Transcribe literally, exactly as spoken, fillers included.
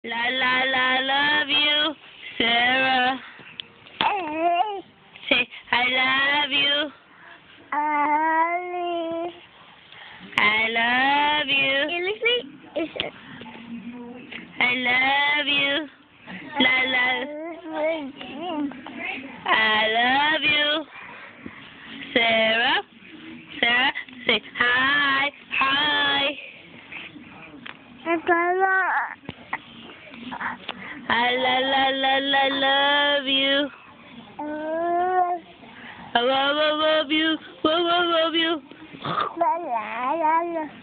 La la la, love you, Sarah. Say, I love you. I love you. I love you. La la. I love you, Sarah. Sarah, say hi, hi. I la la la la love you. I love, love, love you. Love, love, love you.